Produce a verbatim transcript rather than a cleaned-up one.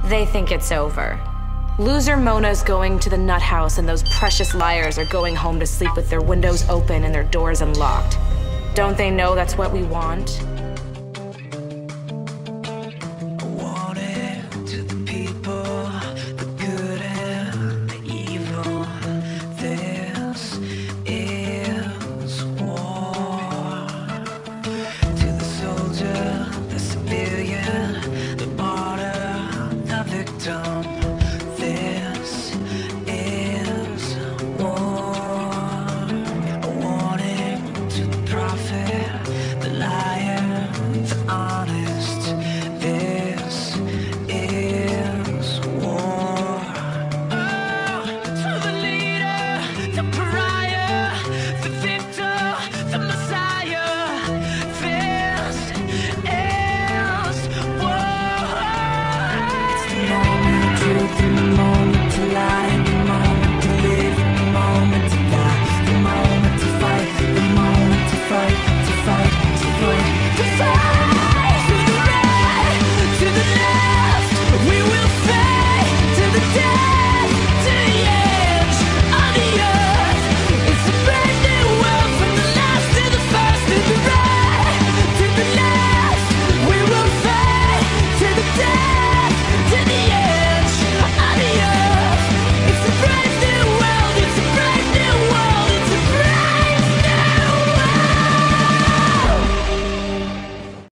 They think it's over. Loser Mona's going to the nut house, and those precious liars are going home to sleep with their windows open and their doors unlocked. Don't they know that's what we want? Truth